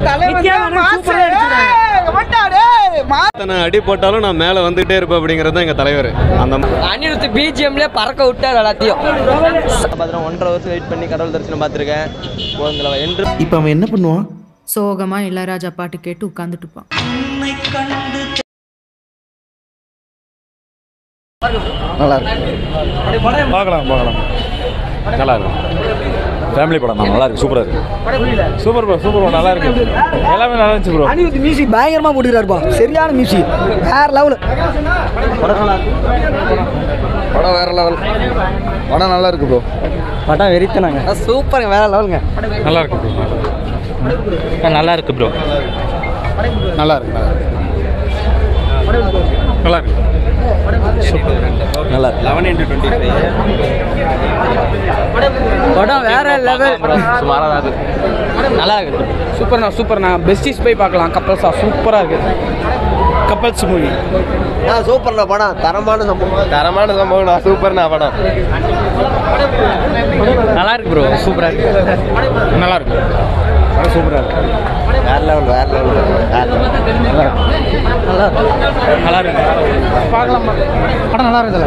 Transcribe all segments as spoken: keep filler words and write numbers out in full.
அடி போட்டாலும் நான் மேல வந்துட்டே இருப்பேன் அப்படிங்கறது எங்க தலைவர். அந்த அனிருத் பிஜிஎம்ல பறக்க விட்டார் எல்லாத்தையும். ஒன்றரை வருஷம் வெயிட் பண்ணி கடவுள் தரிசனம் பார்த்திருக்கேன். இப்ப அவன் என்ன பண்ணுவான்? சோகமா இளையராஜா பாட்டு கேட்டு உட்கார்ந்துட்டு இருப்பான். நல்லா இருக்கு. பார்க்கலாம் பார்க்கலாம். நல்லா இருக்கு. ஃபேமிலி படம் தான். நல்லா இருக்கு. சூப்பரா இருக்கு. Super bro super bro. நல்லா இருக்கு. எல்லாமே நல்லா இருந்துச்சு ப்ரோ. அனிருத் மியூசிக் பயங்கரமா போட்டுறாருப்பா. சரியான மியூசிக். வேற லெவல். படம் நல்லா இருக்கு. படம் வேற லெவல். படம் நல்லா இருக்கு ப்ரோ. படம் வெறித்தனாங்க. சூப்பருங்க. வேற லெவலுங்க. நல்லா இருக்கு ப்ரோ. நல்லா இருக்கு ப்ரோ. நல்லா இருக்கு. நல்லா இருக்கு. நல்லா இருக்கு. லெவன் இன்டு டுவெண்ட்டி ஃபைவ் படம் வேற லெவல். சுமாராக இருக்கு. நல்லா இருக்கு. சூப்பர்ண்ணா சூப்பர்ண்ணா. பெஸ்டிஸ் போய் பார்க்கலாம். கப்பல்ஸா சூப்பராக இருக்கு. கப்பல்ஸ் மூவி சூப்பர்ண்ணா படம். தரமான சம்பவம். தரமான சம்பவம். சூப்பர்ண்ணா படம். நல்லா இருக்கு ப்ரோ. சூப்பரா இருக்கு. நல்லா இருக்கு. படம் சூப்பராக இருக்கு. வேற லெவல் வேற லெவல். நல்லா இருக்கு. நல்லா இருக்கு. பார்க்கலாம். படம் நல்லா இருக்குல்ல?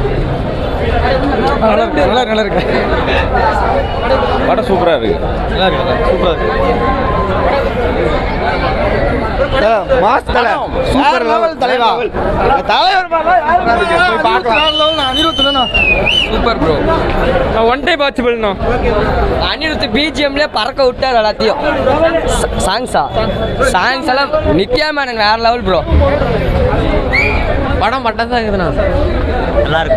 நல்லா இருக்கு. நல்லா இருக்கு. நல்லா இருக்கு. படம் சூப்பராக இருக்கு. நல்லா இருக்கு. சூப்பராக இருக்கு. மாஸ் தலை. சூப்பர் லெவல் தலைவா. தலைவர் சூப்பர் ப்ரோ. ஒன் டைம் வாட்சபிள்ண்ணா. அனிருத் பிஜிஎம்ல பறக்க விட்டார் எல்லாத்தையும். சாங்ஸா சாங்ஸ் எல்லாம் நித்யா மேனன் வேற லெவல் ப்ரோ. படம் மட்டும் தான் இருக்குதுண்ணா. நல்லா இருக்கு.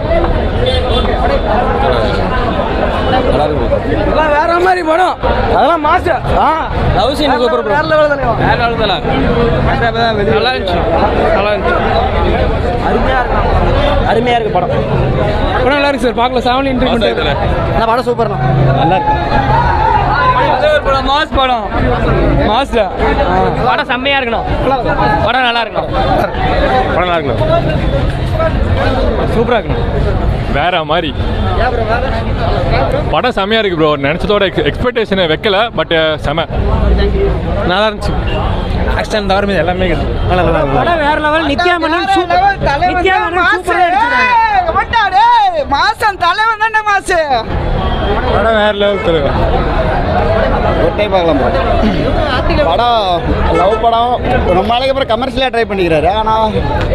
நல்லா இருக்கு. எல்லாம் வேற மாதிரி படம். அதெல்லாம் மாஸ்டர். ஆ லவ் சீன் சூப்பர் ப்ரோ. வேற லெவல் தானே. வேற லெவல் தானே. நல்லா இருந்துச்சு. நல்லா இருந்துச்சு. அருமையா இருக்கு. அருமையா இருக்கு படம். படம் நல்லா இருக்கு சார். பார்க்கல செவன் இன்டர்வியூ. இந்த படம் சூப்பர்ண்ணா. நல்லா இருக்கு. படம் மாஸ் படம். மாஸ் படம் செம்மையா இருக்கணும். படம் நல்லா இருக்கணும். படம் நல்லா இருக்கணும். சூப்பரா இருக்கணும். வேற மாதிரி படம் செம்மையா இருக்கு ப்ரோ. நினைச்சதோட எக்ஸ்பெக்டேஷனை வைக்கல. பட் செம நல்லா இருந்துச்சு. ஆக்ஷன் தவிர மீது எல்லாமே படம் வேற லெவல். நித்யா மேனன் சூப்பர். நித்யா மேனன் சூப்பரா நடிச்சாரு. மாசம் தலைவன் தானே மாசு. படம் வேற லெவல் தெரியும். ஒரு டைம் பார்க்கலாம் படம். லவ் படம் ரொம்ப நாளைக்கு அப்புறம் கமர்ஷியலாக ட்ரை பண்ணிக்கிறாரு. ஆனால்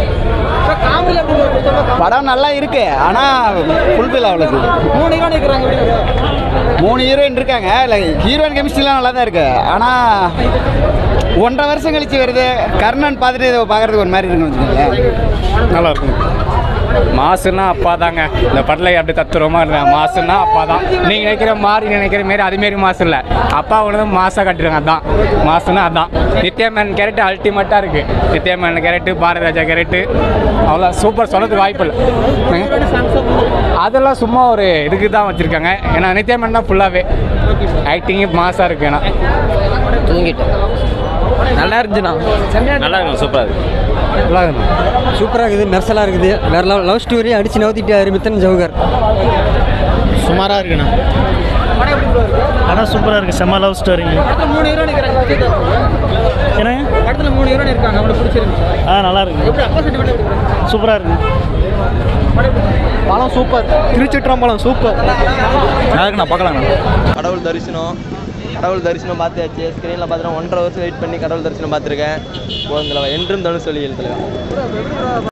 படம் நல்லா இருக்கு. ஆனால் ஃபுல்ஃபில் அவ்வளோக்கு. மூணு ஹீரோயின் இருக்கிறாங்க. மூணு ஹீரோயின் இருக்காங்க. இல்லை ஹீரோயின் கெமிஸ்ட்ரிலாம் நல்லா தான் இருக்கு. ஆனால் ஒன்றரை வருஷம் கழிச்சு வருது. கர்ணன் பார்த்துட்டு இதை பார்க்கறதுக்கு ஒரு மாதிரி இருக்குன்னு வச்சுக்கோங்களேன். நல்லா இருக்கும். மாசுன்னா அப்பா தாங்க. இந்த படலை அப்படி தத்துருவமா இருக்காங்க. மாசுன்னா அப்பா தான். நீங்கள் நினைக்கிற மாதிரி நினைக்கிற மாரி அதுமாரி மாசு இல்லை. அப்பா ஒன்று மாசாக கட்டிடுங்க. அதான் மாசுன்னா அதான். நித்யா மேனன் கேரக்டர் அல்டிமேட்டாக இருக்குது. நித்யா மேனன் கேரக்டர், பாரதி ராஜா கேரக்டர் அவ்வளோ சூப்பர். சொல்கிறதுக்கு வாய்ப்பு இல்லை. அதெல்லாம் சும்மா ஒரு இதுக்கு தான் வச்சுருக்காங்க. ஏன்னா நித்யா மேனன் தான் ஃபுல்லாகவே ஆக்டிங்கு மாசாக இருக்குது. ஏன்னா தூங்கிட்டேன். நல்லா இருந்துச்சுண்ணா. நல்லா இருக்கும். சூப்பராக இருக்குது. நல்லா இருக்குது. சூப்பராக இருக்குது. மெர்சலாக இருக்குது. வேற லவ் லவ் ஸ்டோரி அடிச்சு நவுத்திட்டு மித்தன் ஜவுகர். சுமாராக இருக்குண்ணா. படம் சூப்பராக இருக்குது. செம்ம லவ் ஸ்டோரிங்க. மூணு ஹீரோயின் இருக்கிறாங்க. ஏன்னா படத்தில் மூணு ஹீரோயின் இருக்காங்க. அவங்களுக்கு பிடிச்சிருந்துச்சு. ஆ நல்லா இருக்கு. சூப்பராக இருக்கு. படம் சூப்பர். திருச்சிற்றம்பலம் சூப்பர். நல்லா இருக்குண்ணா. பார்க்கலாங்கண்ணா. கடவுள் தரிசனம் கடவுள் தரிசனம் பார்த்தாச்சு. ஸ்க்ரீனில் பார்த்தீங்கன்னா ஒன்றரை வருஷம் வெயிட் பண்ணி கடவுள் தரிசனம் பார்த்துருக்கேன். போதும் தலைவா. என்றும் தனு சொல்லி எழுத்துல